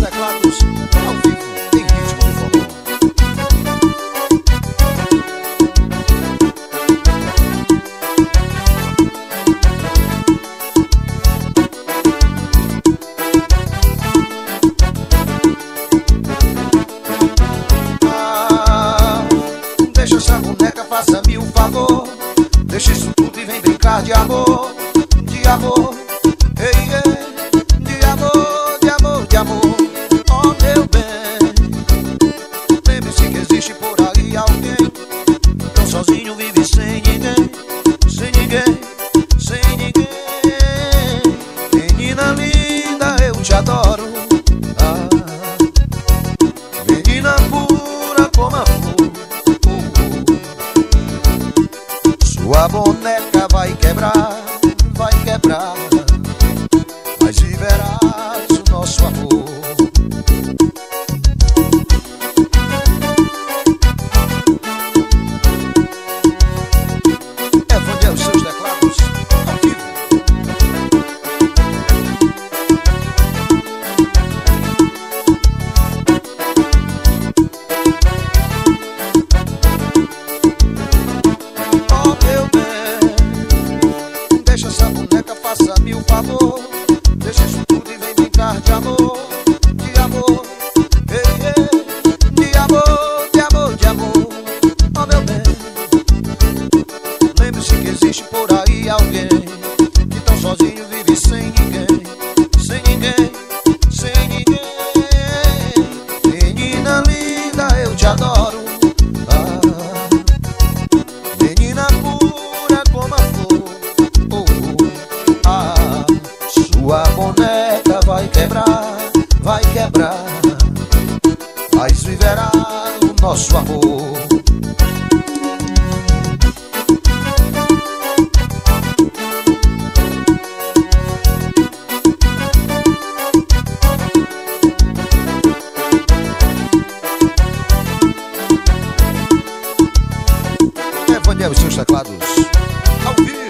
teclados ao vivo em ritmo de forró. Deixa essa boneca, faça-me um favor. Deixa isso tudo e vem brincar de amor. De amor, ei, ei. De amor, de amor, de amor. Oh meu bem, lembre-se que existe por aí alguém tão sozinho, vive sem ninguém. Sem ninguém, sem ninguém. Menina linda, eu te adoro. Menina pura como a flor. Sua boneca vai quebrar, mas viverás o nosso amor. Evandel, os seus teclados ao vivo. Oh meu bem, deixa essa boneca, faça-me um favor. Deixa isso tudo e vem brincar de amor. De amor, ei, ei. De amor, de amor, de amor. Oh meu bem, lembre-se que existe por aí alguém que tão sozinho vive sem ninguém. Sem ninguém, sem ninguém. Menina linda, eu te adoro. Menina pura como a flor. Sua boneca vai quebrar, mas viverá o nosso amor. Evandel, os seus teclados ao vivo.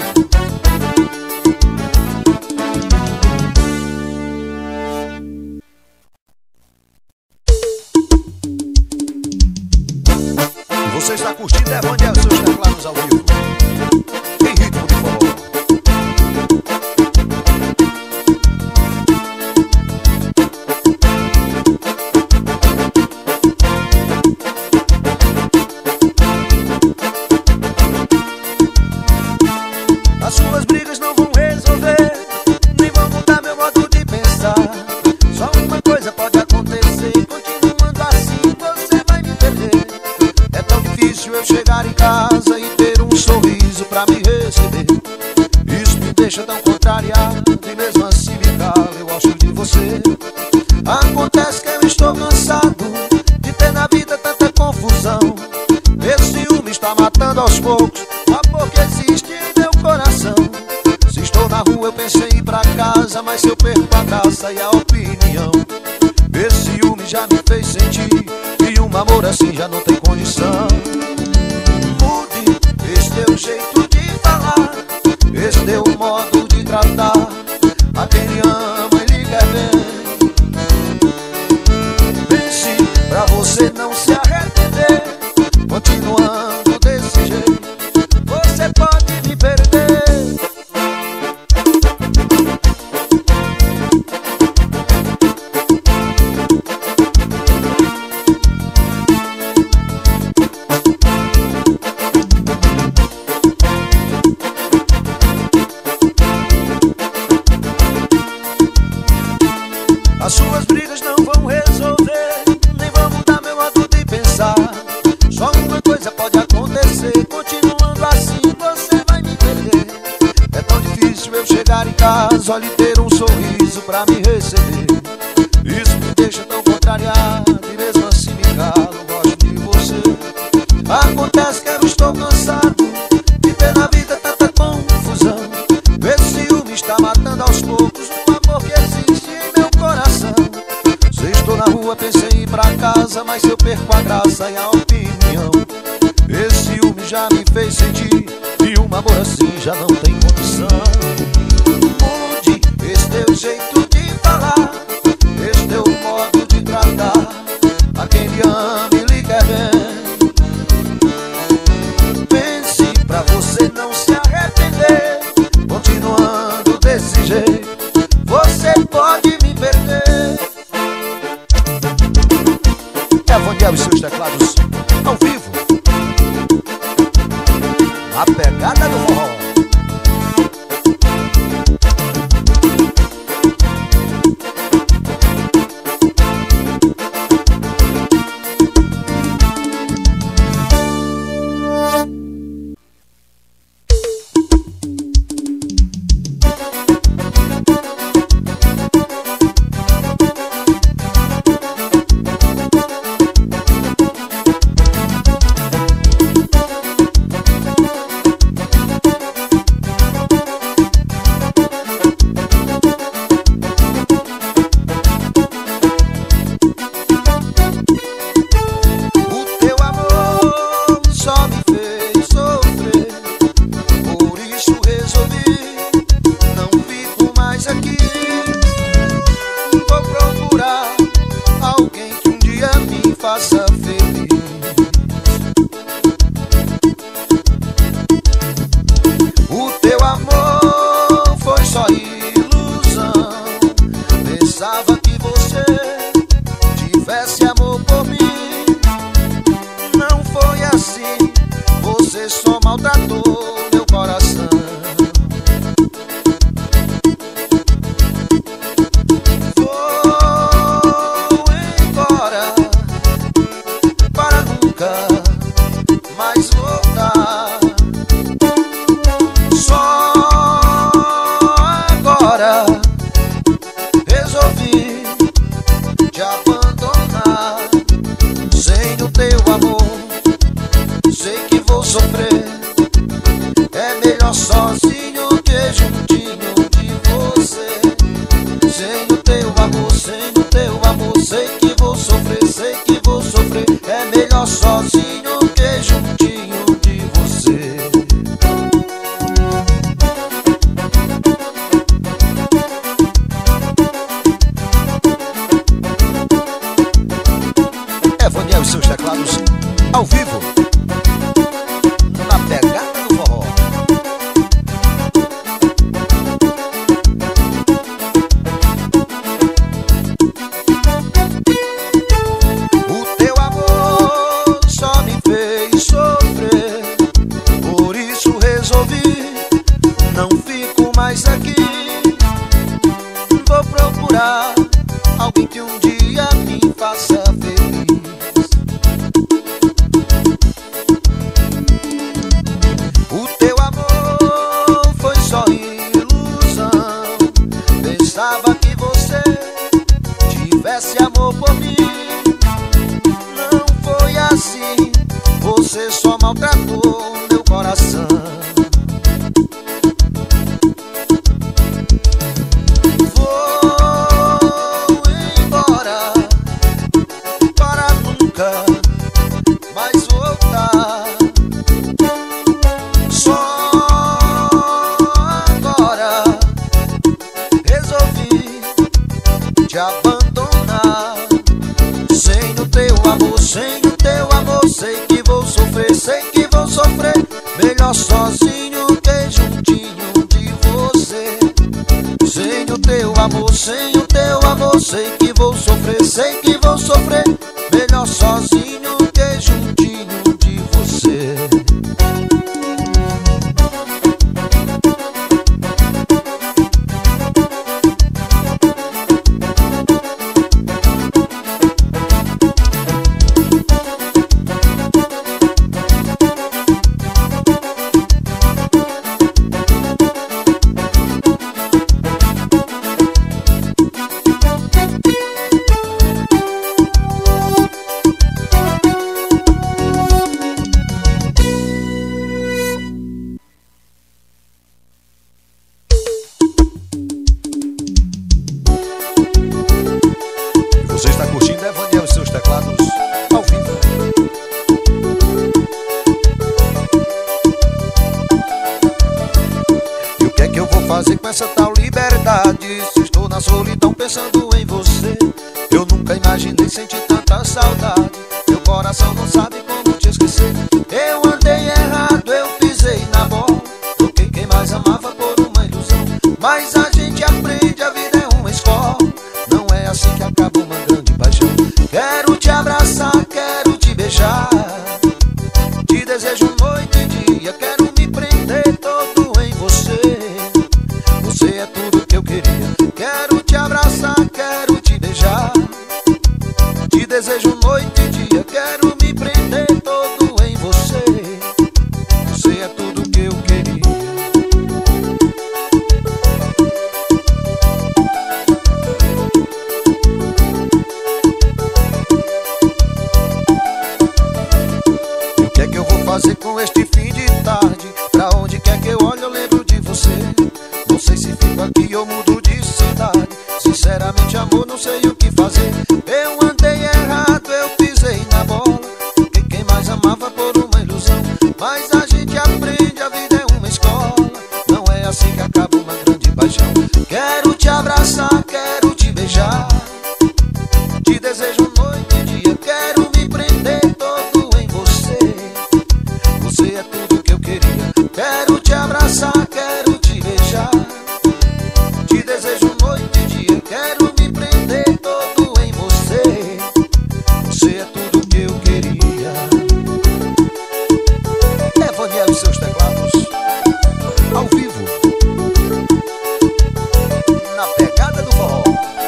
Você está curtindo Evandel, os seus teclados ao vivo em ritmo de forró. As suas brigas não vão resolver, nem vão mudar meu modo de pensar. Só uma coisa pode acontecer: continuando assim você vai me perder. É tão difícil eu chegar em casa e ter um sorriso pra me receber. Isso me deixa tão contrariado e mesmo assim me cala, eu gosto de você. Acontece que eu estou cansado de ter na vida tanta confusão. Esse ciúme está matando aos poucos o amor que existe em meu coração. Se estou na rua eu pensei em ir pra casa, mas eu perco a graça e a opinião. Esse ciúme já me fez sentir e um amor assim já não tem condição. Mude esse teu jeito de falar, esse teu modo de tratar a quem lhe ama e lhe quer bem. Pense pra você não se arrepender. Continuando desse jeito você pode me perder. As suas brigas não vão resolver, nem vão mudar meu modo de pensar. Só uma coisa pode acontecer: continuando assim você vai me perder. É tão difícil eu chegar em casa, olha, e ter um sorriso pra me receber. Isso me deixa tão contrariado e mesmo assim me calo, gosto de você. Acontece que eu estou cansado de ter na vida tanta confusão. Esse ciúme está matando aos poucos o amor que existe em meu coração. Se estou na rua pensei em ir pra casa, mas eu perco a graça e a opinião. Esse ciúme já me fez sentir e um amor assim já não tem condição. Mude esse teu jeito de falar, esse teu modo de mais aqui. Vou procurar alguém que um dia me faça feliz. O teu amor foi só ilusão. Pensava que você tivesse amor por mim. Não foi assim. Você só maltratou meu coração. Vou embora para nunca mais voltar. Só agora resolvi te abandonar. Sem o teu amor, sem o teu amor, sei que vou sofrer, sei que vou sofrer. Melhor sozinho que juntinho de você. Sem o teu amor, sem o teu amor, sei que vou sofrer, sei que vou sofrer. Melhor sozinho que juntinho de você. Você está curtindo Evaniel e seus teclados ao vivo. E o que é que eu vou fazer com essa tal liberdade? Se estou na solidão pensando em você. Eu nunca imaginei sentir tanta saudade. Meu coração não sabe como te esquecer. Eu andei errado, eu pisei na bola. Troquei quem mais amava por uma ilusão. Mas a gente aprende, a vida é uma escola. Não é assim que acaba uma grande paixão. Quero te abraçar, quero te beijar. Te desejo noite e dia. Quero me prender todo em você. Você é tudo que eu queria. Quero te abraçar, quero te beijar. Te desejo noite e dia. Quero me prender todo em você. Você é tudo que eu queria. O que é que eu vou fazer com este fim de tarde? Pra onde quer que eu olhe eu lembro de você. Não sei se fico aqui ou mudo de cidade. Sinceramente amor, não sei o que fazer. Eu andei errado, eu pisei na bola. Porque quem mais amava por uma ilusão. Mas a gente aprende, a vida é uma escola. Não é assim que acaba uma grande paixão. Quero te abraçar, quero te beijar. Te desejo noite e dia. Quero me prender todo em você. Você é tudo que eu queria. Quero te abraçar, quero te beijar. Te desejo noite e dia. Quero me prender todo em você. Você é tudo que eu queria. Evaniel e seus teclados ao vivo, na pegada do forró.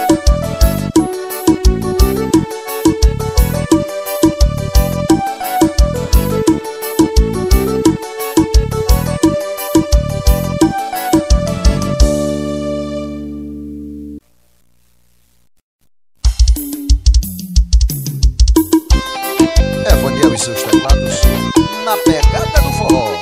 Evaniel e seus teclados na pegada do forró.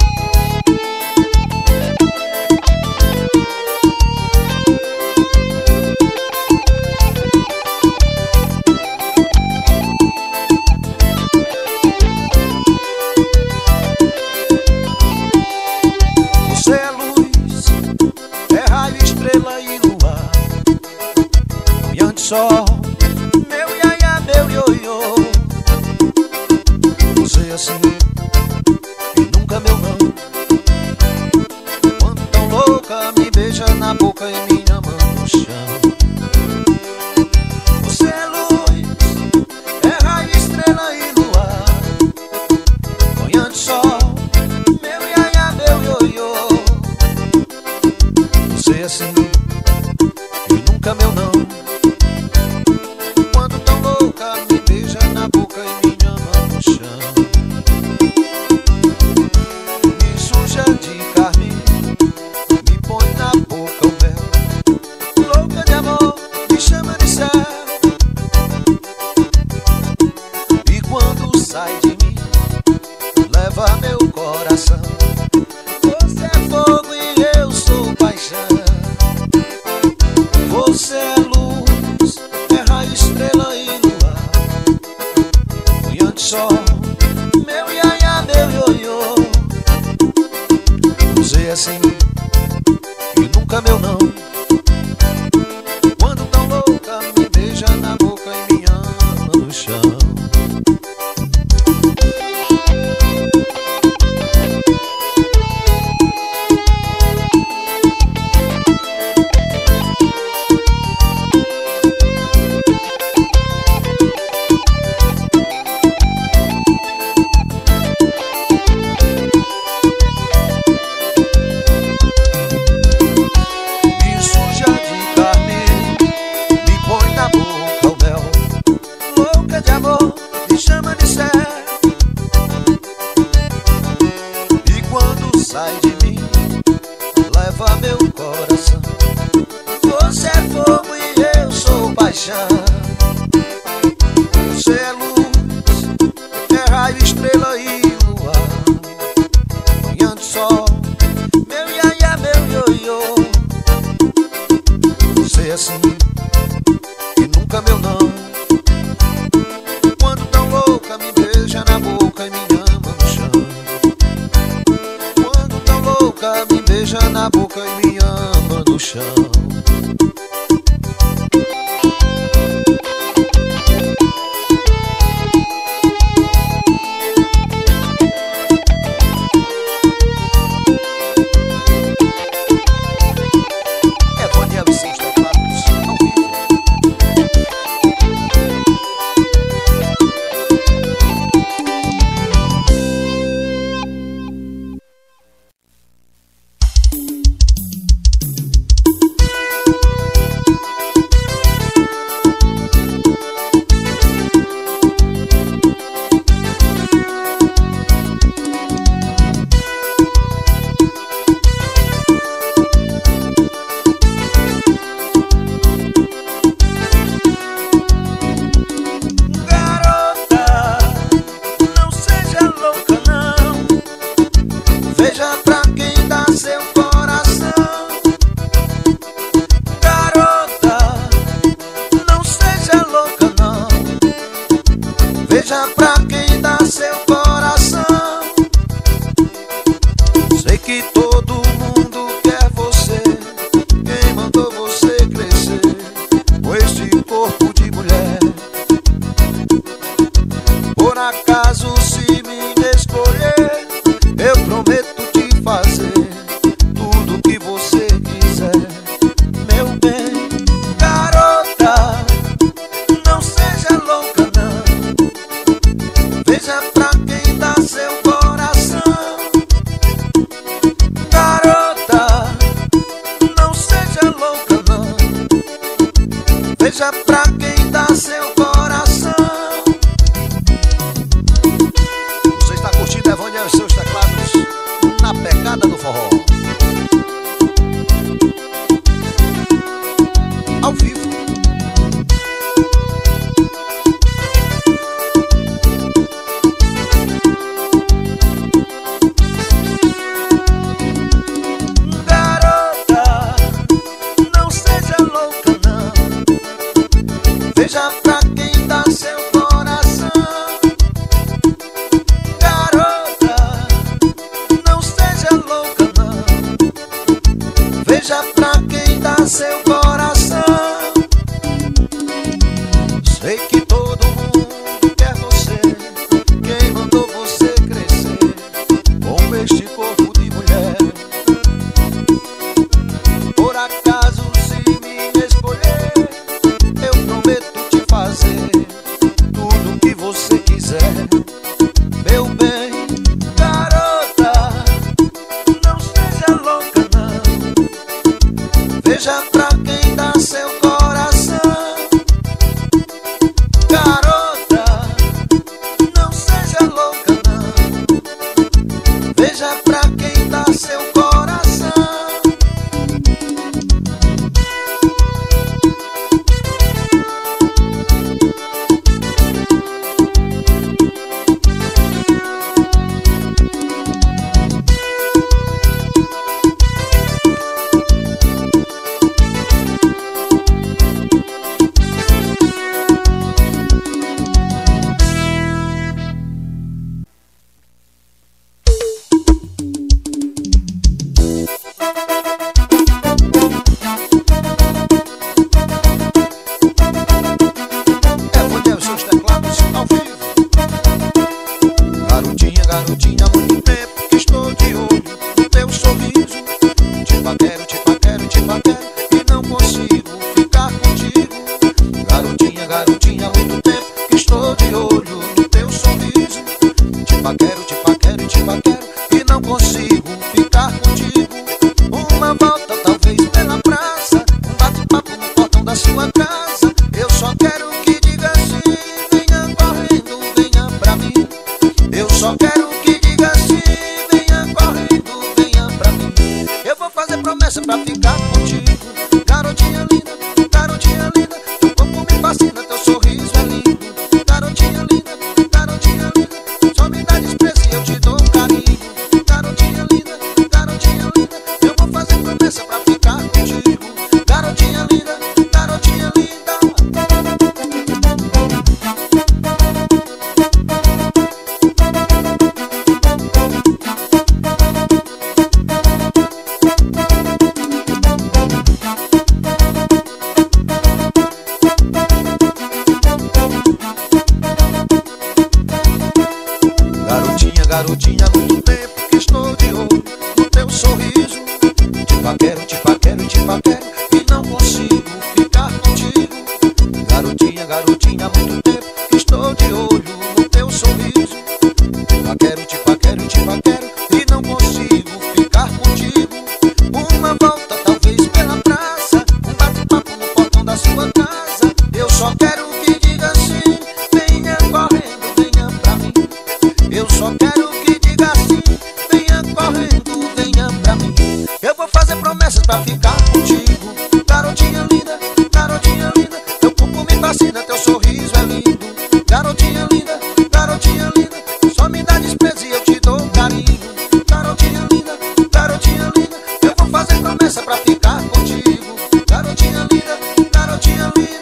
Você é luz, é raio, estrela e luar. Manhã de sol, meu iaia, meu ioiô. Você assim, e nunca meu não. Quando tão louca, me beija na boca e minha mão no chão. Você é luz, é raio, estrela e luar. Manhã de sol, meu iaia, meu ioiô. Você assim, e nunca meu não. Quando tão louca, me beija na boca e me ama no chão. Me suja de carne, me põe na boca o mel. Louca de amor, me chama de céu. E quando sai de mim, leva meu coração. Você é fogo e eu sou paixão. Você é luz, é raio, estrela e luar. Manhã de sol, meu iaiá, meu ioiô. Você é assim, e nunca meu não. Quando tão louca, me beija na boca e me ama no chão. Sai de mim, leva meu coração. Você é fogo e eu sou paixão. Você é luz, é raio, estrela e luar. Manhã de sol, meu iaiá, meu ioiô. Você é assim, e nunca meu não. Quando tão louca, me beija na boca e me ama no chão. Me beija na boca e me ama no chão. É Daniel e seus teclados ao vivo. Veja pra quem dá seu coração. Garota, não seja louca não. Veja pra quem dá seu coração. Sei que todo mundo quer você. Quem mandou você crescer com este corpo de mulher? Por acaso se me escolher, eu prometo te fazer tudo que você quiser, meu bem. Garota, não seja louca não. Veja pra quem dá seu coração. Garota, não seja louca não. Veja pra quem dá seu coração. Você está curtindo Evânia e seus teclados na pegada do forró ao vivo. Garota, não seja louca não. Veja pra quem dá seu coração. Garota, não seja louca não. Veja pra quem dá seu coração. Sei que todo mundo quer você. Quem mandou você crescer com este corpo de mulher? Por acaso se me escolher, eu prometo te fazer tudo que você quiser, meu bem. Garota, não seja louca não. Veja pra quem dá seu coração. Garota, não seja louca não. Veja pra quem dá seu coração. Garotinha, há muito tempo que estou de olho no teu sorriso. Te paquero, te paquero, te paquero e não consigo ficar contigo. Garotinha, garotinha, há muito tempo que estou de olho no teu sorriso. Te paquero, te paquero, te paquero e não consigo ficar contigo. Uma volta talvez pela praça, um bate-papo no portão da sua casa. Eu só quero que diga assim, venha correndo, venha pra mim. Eu só quero que diga assim, venha correndo, venha pra mim. Eu vou fazer promessa pra ficar contigo. Garotinha linda, teu corpo me fascina, teu sorriso é lindo. Garotinha linda, só me dá desprezo e eu te dou carinho. Garotinha linda, eu vou fazer promessa pra ficar contigo. Garotinha linda, garotinha linda. Garotinha, há muito tempo que estou de olho no teu sorriso. Te paquero, te paquero, te paquero e não consigo ficar contigo. Garotinha, garotinha, há muito tempo que estou de olho no teu sorriso. Te paquero, te paquero, te paquero e não consigo ficar contigo. Uma volta talvez pela praça, um bate-papo no portão da sua casa. Eu só quero que diga assim, venha correndo, venha pra mim. Eu só quero que diga assim, venha correndo, venha pra mim. Eu vou fazer promessas pra ficar contigo. Garotinha linda, teu corpo me fascina, teu sorriso é lindo. Garotinha linda, só me dá desprezo e eu te dou carinho. Garotinha linda, eu vou fazer promessa pra ficar contigo. Garotinha linda, garotinha linda.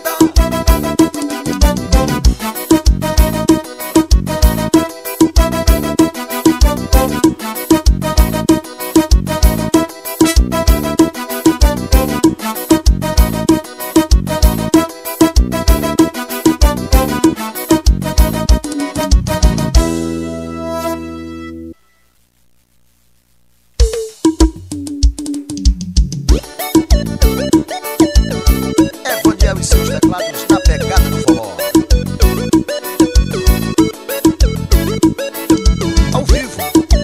E seus teclados na pegada do forró. Ao vivo.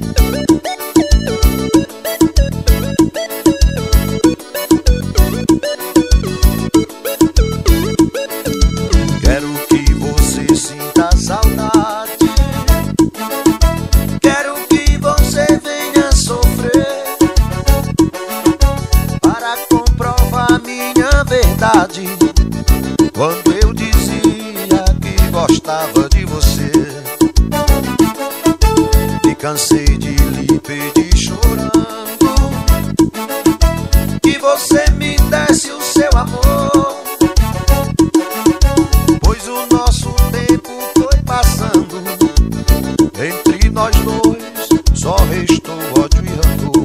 Quero que você sinta saudade. Quero que você venha sofrer para comprovar minha verdade. Quando eu dizia que gostava de você, me cansei de lhe pedir chorando que você me desse o seu amor. Pois o nosso tempo foi passando, entre nós dois só restou ódio e rancor.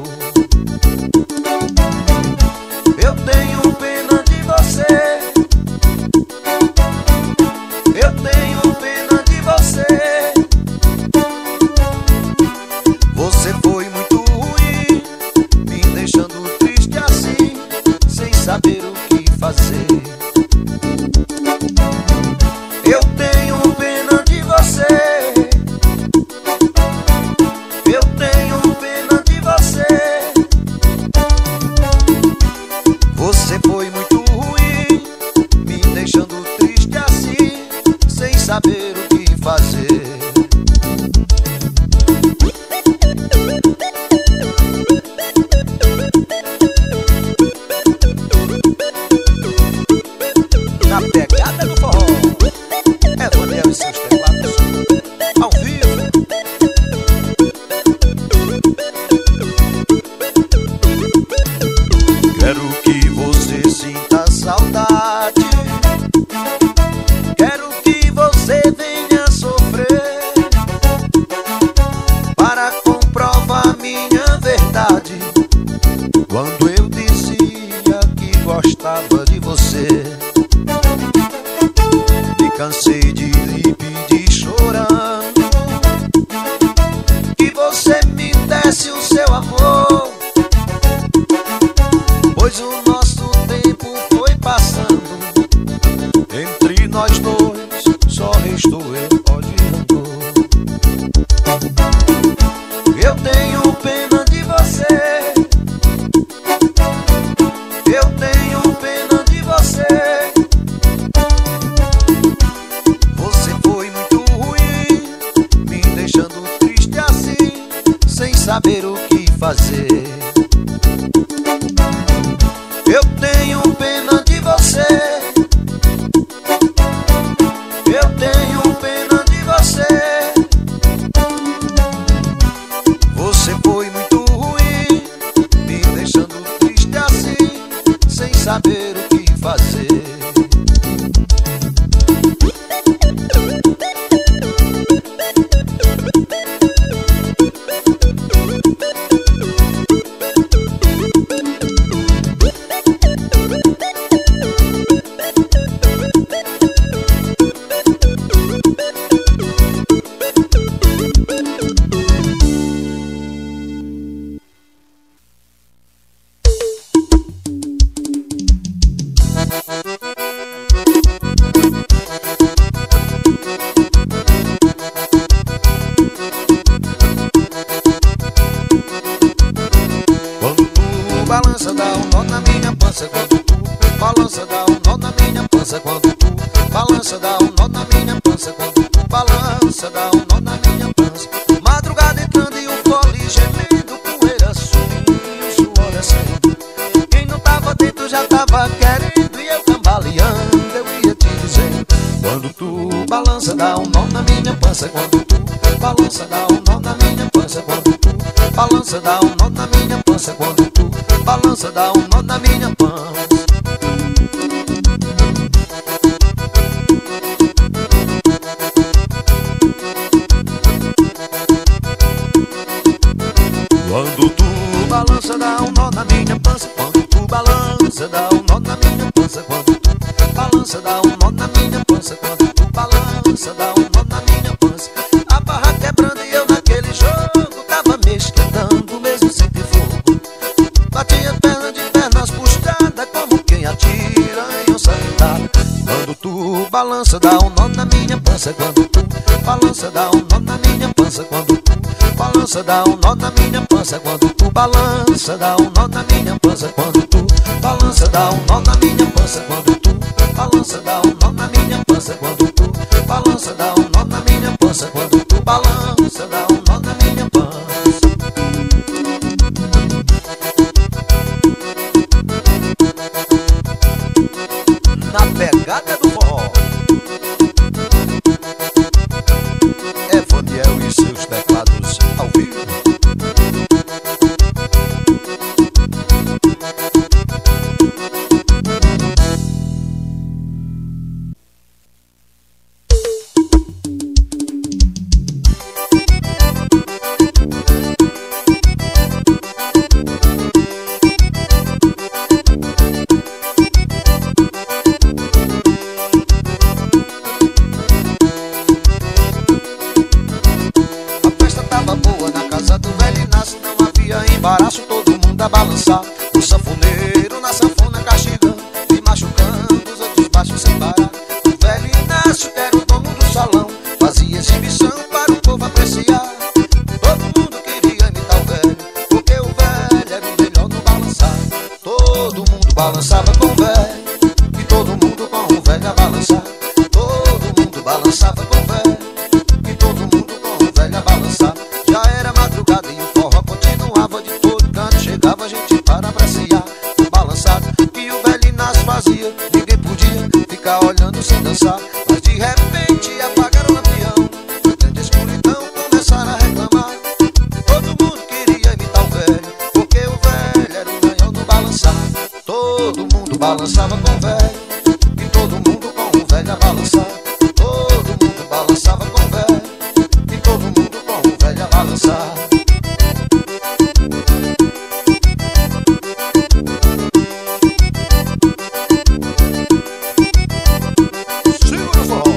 Eu tenho pena de você, eu tenho pena de você. Você foi muito ruim, me deixando triste assim, sem saber o que fazer. Eu tenho pena de você, eu tenho pena de você. Você Quero que você sinta saudade, quero que você venha sofrer para comprovar minha verdade. Quando eu dizia que gostava de você, me cansei de lhe pedir chorando que você me desse o seu amor, pois o nosso tempo foi passando, entre nós dois só restou eu, ó de rancor. Eu tenho pena de você, eu tenho pena de você. Você foi muito ruim, me deixando triste assim, sem saber o que fazer. Eu tenho pena de você, eu tenho pena de você. Você foi muito ruim, me deixando triste assim, sem saber o que fazer. Balança, dá um nó na minha pança quando tu balança, dá um nó na minha pança quando tu balança, dá um nó na minha pança quando tu balança, dá um nó na minha pança. Madrugada entrando e o fole gemendo, poeira subindo e o suor descendo. Quem não tava dentro já tava querendo e eu cambaleando, eu ia te dizendo. Quando tu balança, dá um nó na minha pança quando tu balança, dá um nó na minha pança quando tu balança, dá um nó na minha pança quando tu balança, dá um nó na minha pança. Quando tu balança, dá um nó na minha pança. Quando tu balança, dá um nó na minha pança. Quando tu balança, dá um nó na minha pança. Quando tu balança, dá um nó na minha pança. A barra quebrando e eu naquele jogo tava me esquentando, mesmo sem ter fogo. Batia perna de pernas puxadas, como quem atira em onça pintada. Quando tu balança, dá um nó na minha pança. Quando tu balança, dá um nó na minha pança. Quando tu balança, dá um nó na minha pança. Quando tu balança, dá um nó na minha pança. Quando tu balança, dá um nó na minha pança. Quando tu balança, dá um nó na minha pança. Quando tu balança, dá um nó na minha pança. Quando tu balança, dá um nó na minha pança. Na pegada do forró, Evaniel e seus teclados ao vivo. Embaraço, todo mundo a balançar. O sanfoneiro na sanfona castigando e machucando os outros baixos sem parar. O velho Inácio, que era o dono do salão, fazia exibição para o povo apreciar. Todo mundo queria imitar o velho, porque o velho era o melhor no balançar. Todo mundo balançava com o velho e todo mundo com o velho a balançar. Todo mundo balançava com o velho e todo mundo com o velho a balançar. Já era madrugada e o forró continuava, de todo canto chegava gente para apreciar o balançado que o velho Inácio fazia. Ninguém podia ficar olhando sem dançar, mas de repente apagaram o lampião. Na grande escuridão começaram a reclamar. Todo mundo queria imitar o velho, porque o velho era o melhor no balançar. Todo mundo balançava com o velho, e todo mundo com o velho a balançar. Todo mundo balançava com o velho, e todo mundo com o velho a balançar. Segura o forró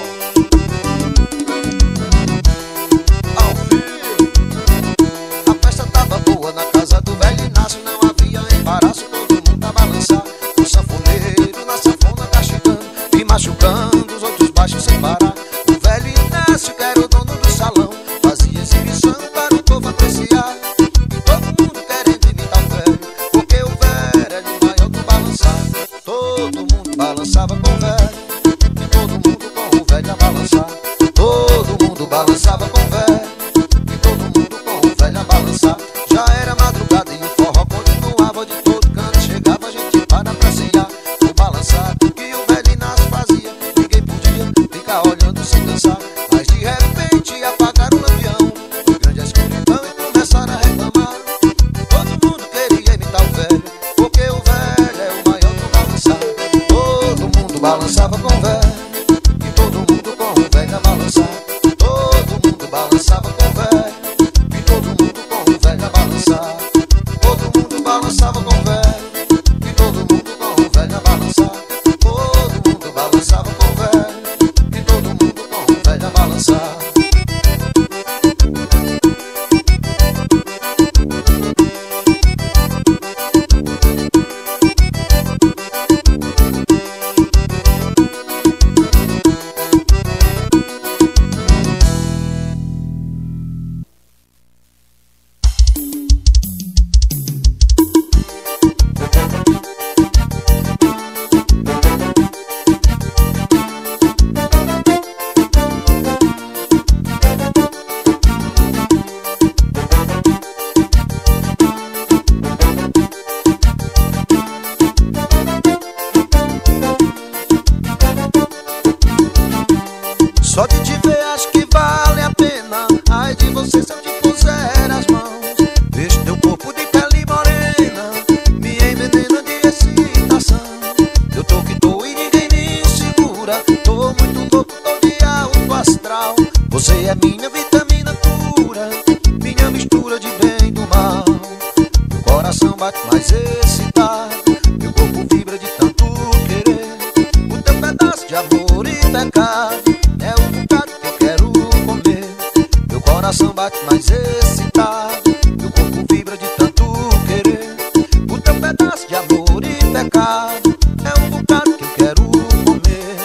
ao vivo. A festa tava boa na casa do velho Inácio, não havia embaraço, todo mundo a balançar. O sanfoneiro na sanfona tá chegando e machucando os outros baixos sem parar. O velho Inácio, que era o dono do salão, fazia exibição para o povo apreciar. E todo mundo querendo imitar o velho, porque o velho era o maior do balançar. Todo mundo balançava com o velho, e todo mundo com o velho a balançar. Todo mundo balançava com o velho, e todo mundo com o velho a balançar. Já era madrugada e o forró continuava, de todo canto chegava gente para apreciar o balançar que o velho Inácio fazia. Ninguém podia ficar olhando sem dançar, mas de repente apagaram o lampião, foi grande a escuridão e começaram a reclamar. Todo mundo queria imitar o velho, porque o velho é o maior do balançar. Todo mundo balançava com o velho, e todo mundo com o velho a balançar. Todo mundo balançava com o velho, e todo mundo com o velho a balançar. Todo mundo balançava com o velho, e todo mundo com o velho a balançar. Todo mundo balançava com o velho, e todo mundo com o velho a balançar. Só de te ver acho que vale a pena. Ai de você se eu te puser as mãos. Vejo teu corpo de pele morena, me envenena de excitação. Eu tô que tô e ninguém me segura. Tô muito louco, tô de alto astral. Você é minha vitamina pura, minha mistura de bem e do mal. Meu coração bate mais excitado, meu corpo vibra de tanto querer. O teu pedaço de amor e pecado é o bocado que eu quero comer. Meu coração bate mais excitado, meu corpo vibra de tanto querer. O teu pedaço de amor e pecado é um bocado que eu quero comer.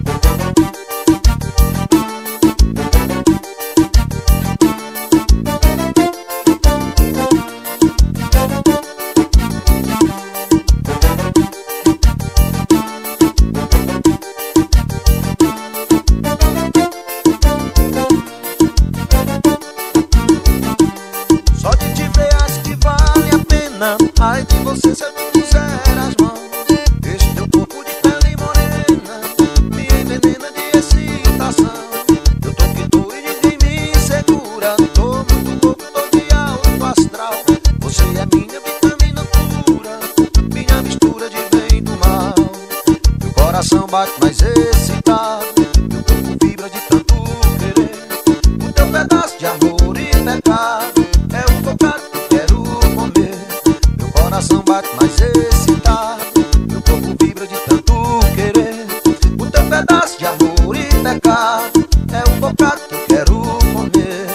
Só de te ver acho que vale a pena. Ai de você se eu te puser as mãos. Esse teu corpo de pele morena me envenena de excitação. Eu tô que tô e ninguém me segura. Tô muito louco, tô de alto astral. Você é minha vitamina pura, minha mistura de bem e do mal. Meu coração bate mais excitado, meu corpo vibra de tanto querer. O teu pedaço de amor e pecado é um bocado que eu quero comer. Meu coração bate mais excitado, meu corpo vibra de tanto querer. O teu pedaço de amor e pecado é um bocado que eu quero comer.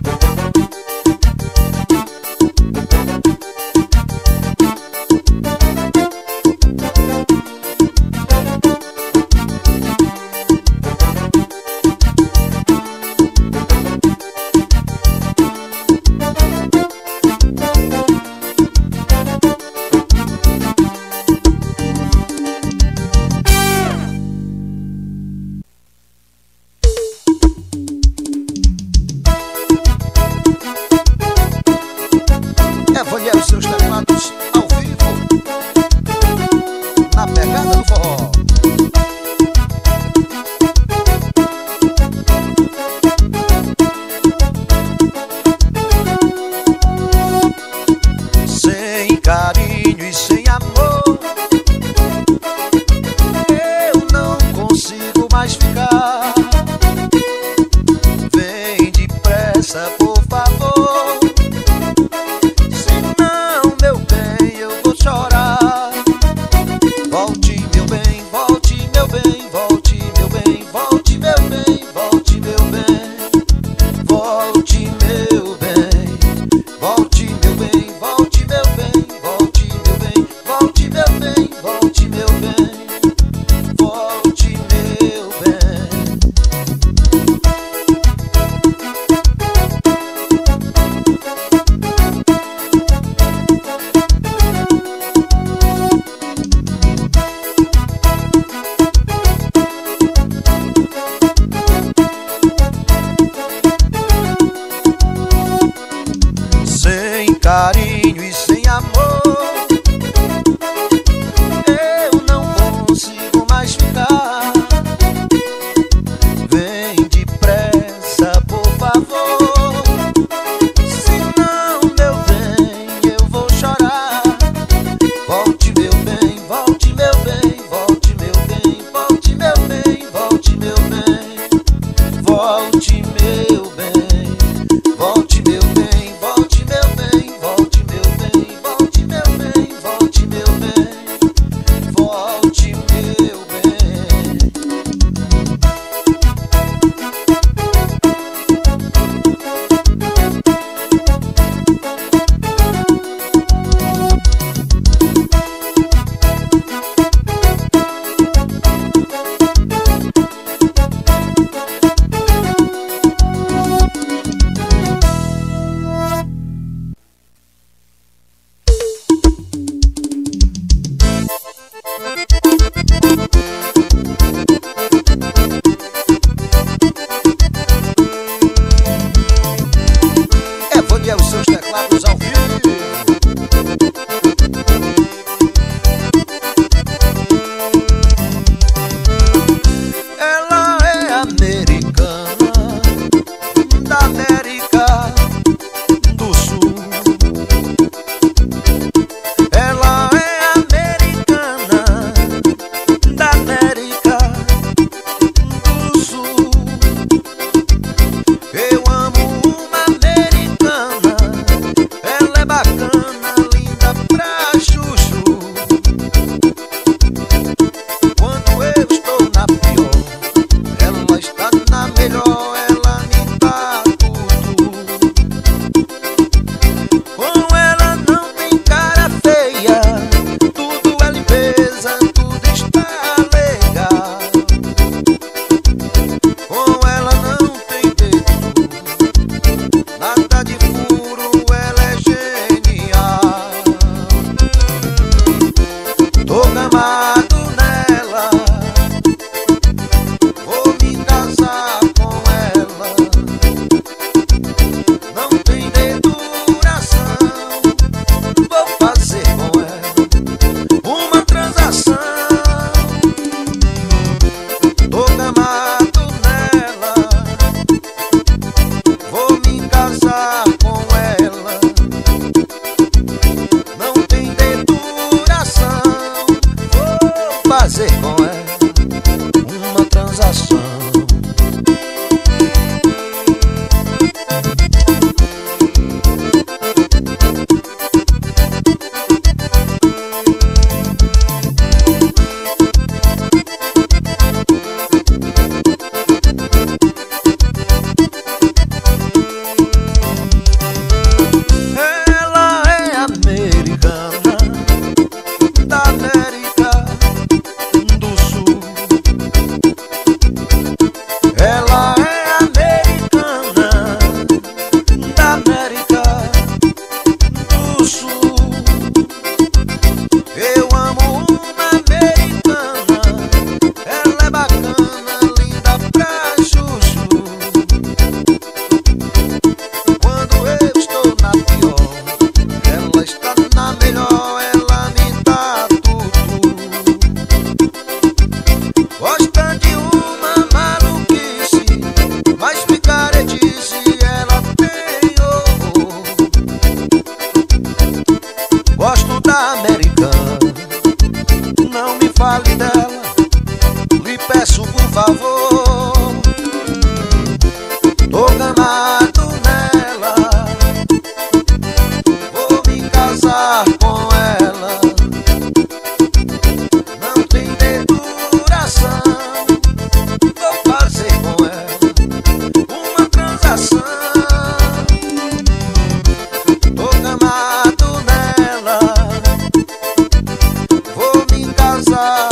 Evangelho, seus teclados ao vivo, na pegada do forró. Sem carinho e sem amor, fale dela, lhe peço por favor. Tô gamado nela, vou me casar com ela. Não tem duração, vou fazer com ela uma transação. Tô gamado nela, vou me casar